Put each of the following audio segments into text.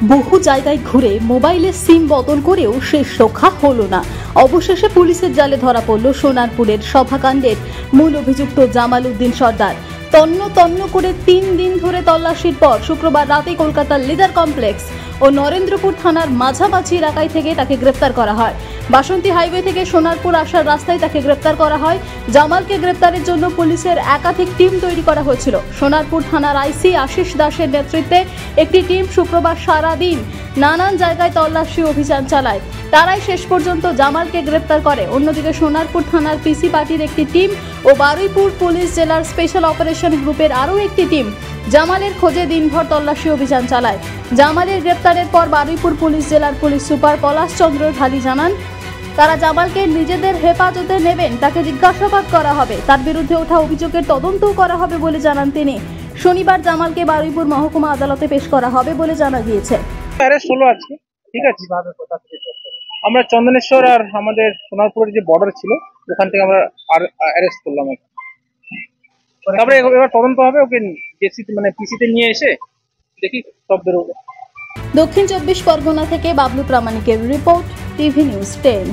বহু জায়গায় ঘুরে মোবাইলের সিম বদল করেও শেষ রক্ষা হলো না। অবশেষে পুলিশের জালে ধরা পড়ল সোনারপুরের সভাকাণ্ডের মূল অভিযুক্ত জামাল উদ্দিন সর্দার। তন্ন তন্ন করে 3 দিন ধরে তল্লাশির পর শুক্রবার রাতে কলকাতার লিডার কমপ্লেক্স ও নরেন্দ্রপুর থানার মাঝামাঝি এলাকায় থেকে তাকে গ্রেপ্তার করা হয়। বাসন্তী হাইওয়ে থেকে সোনারপুর আসার রাস্তায় তাকে গ্রেপ্তার করা হয়। জামালকে গ্রেপ্তারের জন্য পুলিশের একাধিক টিম তৈরি করা হয়েছিল। সোনারপুর থানার আইসি আশিস দাসের নেতৃত্বে একটি টিম শুক্রবার সারা দিন নানান জায়গায় তল্লাশি অভিযান চালায়। তারাই শেষ পর্যন্ত জামালকে গ্রেপ্তার করে। অন্যদিকে সোনারপুর থানার পিসি পার্টির একটি টিম ও বারুইপুর পুলিশ জেলার স্পেশাল অপারেশন গ্রুপের আরও একটি টিম জামালের খোঁজে দিনভর তল্লাশি অভিযান চালায়। জামালের গ্রেপ্তারের পর বারুইপুর পুলিশ জেলার পুলিশ সুপার পলাশ চন্দ্র ঢালি জানান, তারা জামালকে নিজেদের হেফাজতে নেবেন, তাকে জিজ্ঞাসাবাদ করা হবে, তার বিরুদ্ধে ওঠা অভিযোগের তদন্তও করা হবে বলে জানান তিনি। শনিবার জামালকে বারুইপুর মহকুমা আদালতে পেশ করা হবে বলে জানা গিয়েছে। ঠিক আছে, আমরা চন্দনেশ্বর আর আমাদের সোনারপুরের যে বর্ডার ছিল ওখান থেকে আমরা অ্যারেস্ট করলাম। তারপরে এবার তদন্ত হবে, ওকে পিসিতে নিয়ে এসে দেখি সব বেরোবে। দক্ষিণ 24 পরগনা থেকে বাবলু প্রামাণিকের রিপোর্ট, টিভি নিউজ 10।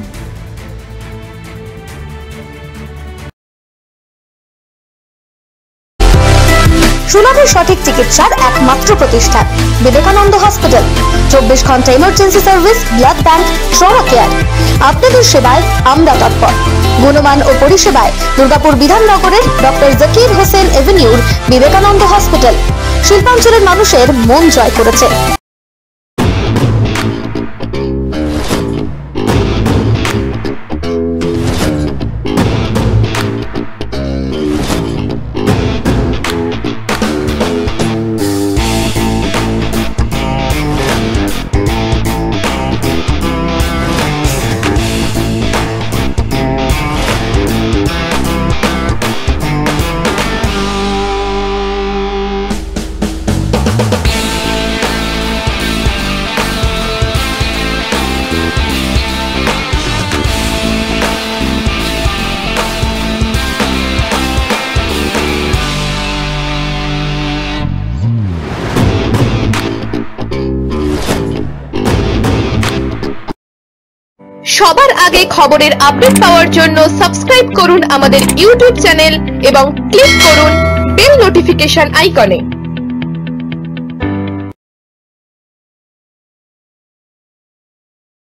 সুলভে সঠিক চিকিৎসার একমাত্র প্রতিষ্ঠান বিবেকানন্দ হসপিটাল। 24 ঘন্টা emergency service, blood bank, trauma care. আপনাদের সেবায় আমরা তৎপর। গুণমান ও পরিষেবায় দুর্গাপুর বিধাননগরের ডক্টর জাকির হোসেন এভিনিউর বিবেকানন্দ হসপিটাল শিল্পাঞ্চলের মানুষের মন জয় করেছে। সবার আগে খবরের আপডেট পাওয়ার জন্য সাবস্ক্রাইব করুন আমাদের ইউটিউব চ্যানেল এবং ক্লিক করুন বেল নোটিফিকেশন আইকনে।